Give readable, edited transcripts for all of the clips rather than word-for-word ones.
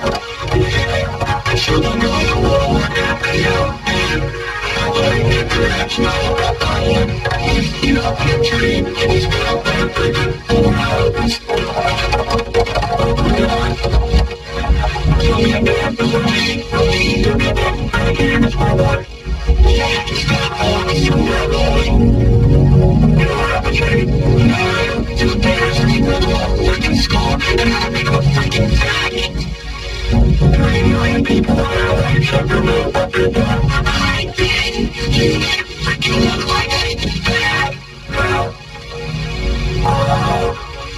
I should have known what happened. Perhaps now I am. You know, I'm dream. It is now everything. 4 hours. So you never believe. Believe in it. Again, it's my life. Yeah, just got on the super rolling. You know, I'm a dream. No, just bears me with all freaking score. And I make a freaking faggot. 3 million people are like, I don't know what they're doing. I did. You freaking look like anything bad. Now. Oh.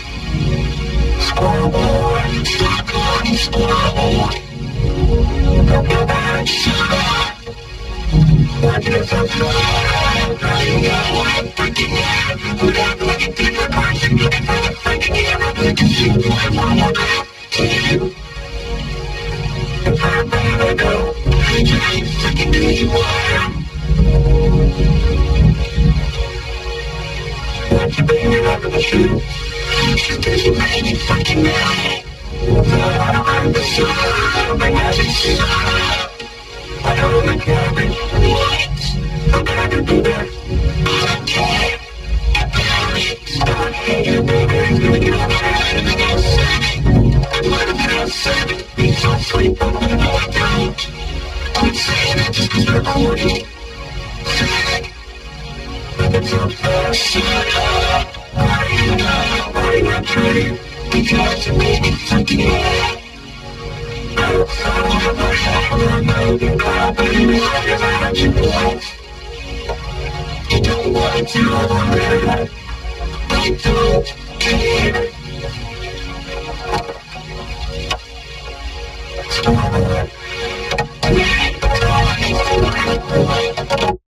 Scoreboard. Stop blocking scoreboard. Don't go back. Shut up. What is a flag? You know what I'm freaking at. Who'd have like a different person looking for the freaking camera that can shoot my photograph to you? If I'm gonna go, I can't freaking do you harm. Once you bring it up in the shoe, she's busy making freaking money. I'm the sun, my magic sun. I don't like garbage. What? I'm gonna do that. I don't care. I don't hate you, baby. It's gonna get on my head and I got 7. I'm letting it out 7. He's so sleep, but I know I don't. Quit saying that just cause they're corny. Fag. It's so fast. Shut up. Why are you not? Why are you not trying? Because you made me freaking mad. I don't have my head on my own property. Why have I had you once? You don't want to know. I don't care. Stop.